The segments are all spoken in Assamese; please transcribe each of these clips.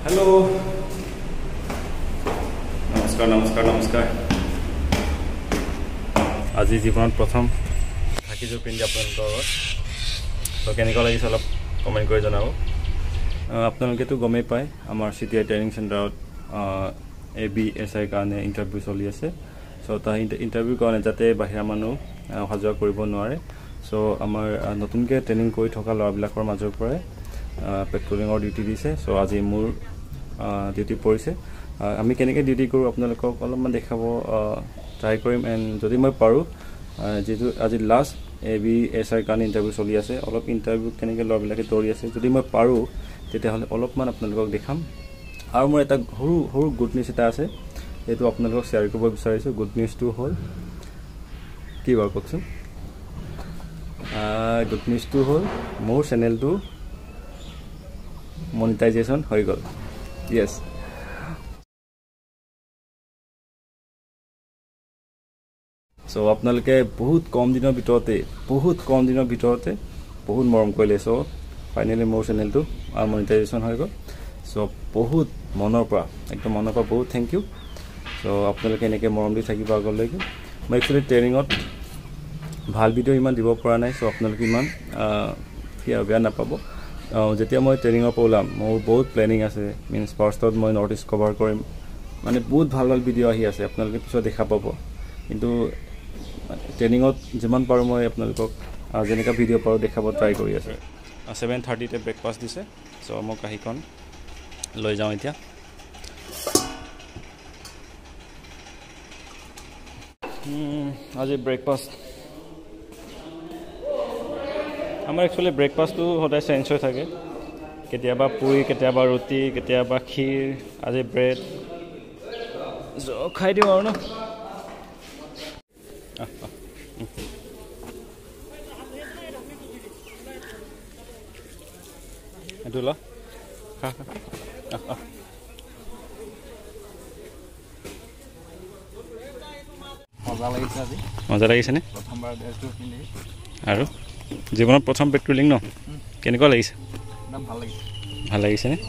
हेलो नमस्कार नमस्कार नमस्कार आज जीवन प्रथम থাকিছো পিন্ধি আপোনালোকৰ তো কেনেকুৱা লাগিছে অলপ কমেন্ট কৰি জনাব আপোনালোকেতো গমেই পায় আমাৰ সিটিআই ট্ৰেইনিং চেণ্টাৰত ABSI কাৰণে ইন্টাৰভিউ চলি আছে সো তা ইন্টাৰভিউ কাৰণে যাতে বাহিৰা মানুহ অহা কৰিব নোৱাৰে সো আমাৰ নতুনকৈ ট্ৰেইনিং কৰি থকা ল'ৰাবিলাকৰ মাজৰ পৰা পেট্ৰলিঙৰ ডিউটি দিছে সো আজি মোৰ ডিউটি পৰিছে আমি কেনেকৈ ডিউটি কৰো আপোনালোকক অলপমান দেখাব ট্ৰাই কৰিম এণ্ড যদি মই পাৰো যেটো আজি লাষ্ট ABSI কাৰণে ইন্টাৰভিউ চলি আছে অলপ ইন্টাৰভিউ কেনেকৈ ল'ৰাবিলাকে দৌৰি আছে যদি মই পাৰো তেতিয়াহ'লে অলপমান আপোনালোকক দেখাম আৰু মোৰ এটা সৰু গুড নিউজ এটা আছে এটো আপোনালোকক শেয়াৰ কৰিব বিচাৰিছো গুড নিউজটো হ'ল কি বাৰু কওকচোন গুড নিউজটো হ'ল মোৰ চেনেলটো monetization হৈ গ'ল yes so আপোনালোকে বহুত কম দিনৰ ভিতৰতে বহুত মৰম কৰিলে so ফাইনালি মোৰ চেনেলটো monetization হৈ গ'ল so বহুত মনৰ পৰা একদম মনৰ পৰা বহুত থ্যাংক ইউ so আপোনালোকে এনেকৈ মৰম দি থাকিব আগলৈকে মই একচুয়ালি ট্ৰেইনিঙত ভাল ভিডিঅ' ইমান দিব পৰা নাই so আপোনালোকে ইমান বেয়া নাপাব যেতিয়া মই ট্ৰেইনিঙৰ পৰা ওলাম মোৰ বহুত প্লেনিং আছে মিন্স ফাৰ্ষ্টত মই নৰ্থ ইষ্ট কভাৰ কৰিম মানে বহুত ভাল ভিডিঅ' আহি আছে আপোনালোকে পিছত দেখা পাব কিন্তু ট্ৰেইনিঙত যিমান পাৰো মই আপোনালোকক যেনেকা ভিডিঅ' পাৰো দেখাব ট্ৰাই কৰি আছে 7:30 তে ব্ৰেকফাষ্ট দিছে সো মই কাহিখন লৈ যাওঁ এতিয়া আজি ব্ৰেকফাষ্ট আমাৰ একচুয়ালি ব্ৰেকফাষ্টটো সদায় চেঞ্জ হৈ থাকে কেতিয়াবা পুৰি কেতিয়াবা ৰুটি কেতিয়াবা ক্ষীৰ আজি ব্ৰেড খাই দিওঁ আৰু ন এটো ল মজা লাগিছে নে আৰু জীৱনৰ প্ৰথম পেট্ৰলিং ন কেনেকুৱা লাগিছে একদম ভাল লাগিছে নে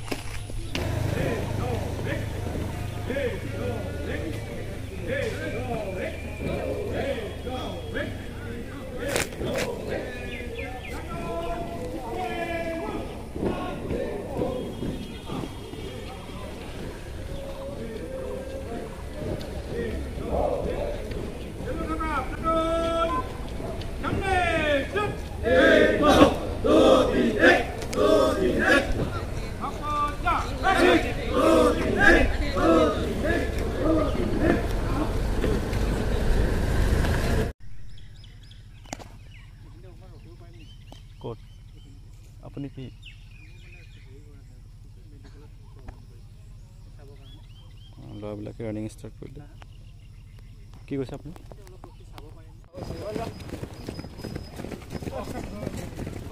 কোড আপুনি কি ল'ৰাবিলাকে ৰানিং ষ্টাৰ্ট কৰিলে কি কৈছে আপুনি